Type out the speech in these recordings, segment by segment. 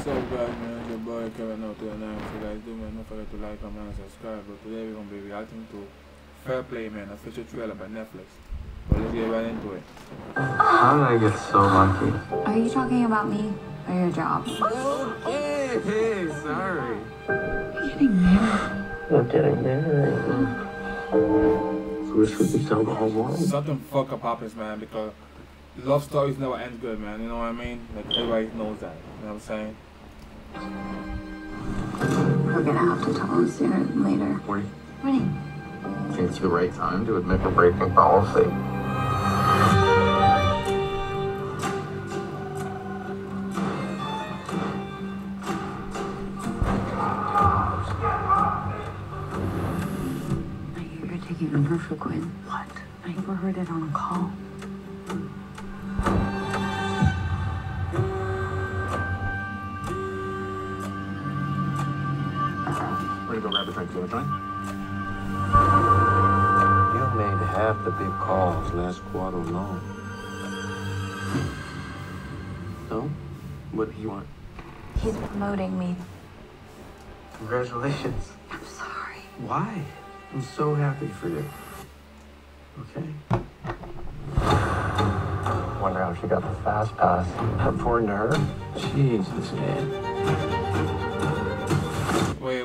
up, guys, man? It's your boy Kevin out there now. So, guys, do man, don't forget to like, comment, and subscribe. But today we're gonna be reacting to Fair Play, man, official trailer by Netflix. But let's get right into it. How did I get so lucky? Are you talking about me or your job? Okay, hey, sorry. You're getting married. We're getting married. So we should tell the whole world. Something fuck up happens, man, because love stories never end good, man. You know what I mean? Like, everybody knows that. You know what I'm saying? We're gonna have to tell him sooner than later. Wait, Winnie. think it's the right time to admit we're breaking policy. I hear you're taking over for Quinn. What? I overheard it on a call. Ready to go grab a drink? Do you want a joint? You made half the big calls last quarter alone. So, what do you want? He's promoting me. Congratulations. I'm sorry. Why? I'm so happy for you. Okay. Wonder how she got the fast pass. Important to her? Jesus, man. Wait.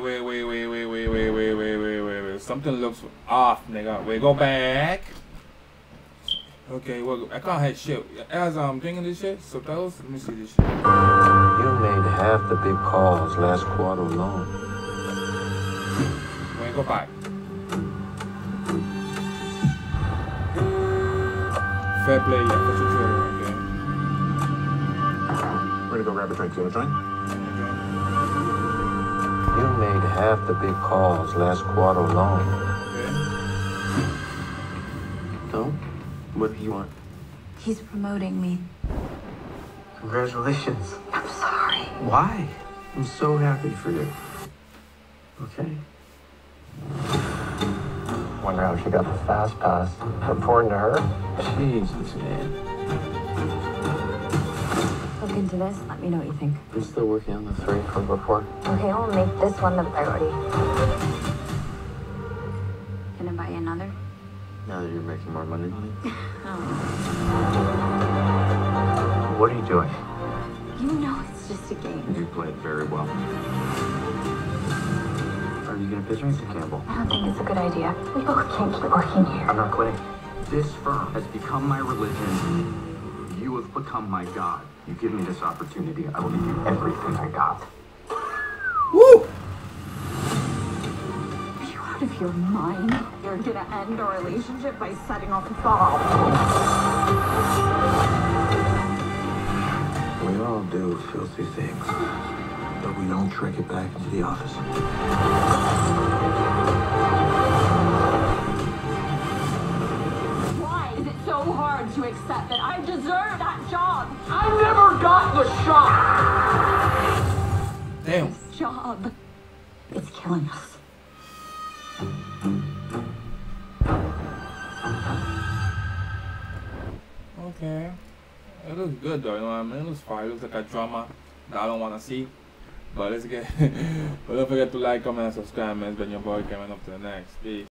Something looks off, nigga. Wait, go back. Okay, well, I can't hit shit. As I'm thinking this shit, subtitles, let me see this shit. You made half the big calls last quarter alone. Wait, go back. Fair Play, yeah, that's a trailer, okay. We're gonna go grab a drink. Do you want a joint? Okay. You made half the big calls last quarter alone. Okay. So, what do you want? He's promoting me. Congratulations. I'm sorry. Why? I'm so happy for you. Okay. Wonder how she got the fast pass. Important to her? Jesus, man. Look into this. Let me know what you think. I'm still working on the 3 from before. Okay, we'll make this one the priority. Can I buy you another? Now that you're making more money than me. Oh. What are you doing? You know it's just a game. You played very well. Are you gonna pitch me to Campbell? I don't think it's a good idea. We both can't keep working here. I'm not quitting. This firm has become my religion. You have become my God. You give me this opportunity, I will give you everything I got. Woo! Are you out of your mind? You're gonna end our relationship by setting off a bomb. We all do filthy things, but we don't trick it back into the office. Why is it so hard to accept that I deserve that job? I never got the shot! Damn. This job is killing us. Okay. It looks good though, you know what I mean? It looks fine. It looks like a drama that I don't want to see. But let's get. But don't forget to like, comment, and subscribe, man. It's been your boy coming up to the next. Peace.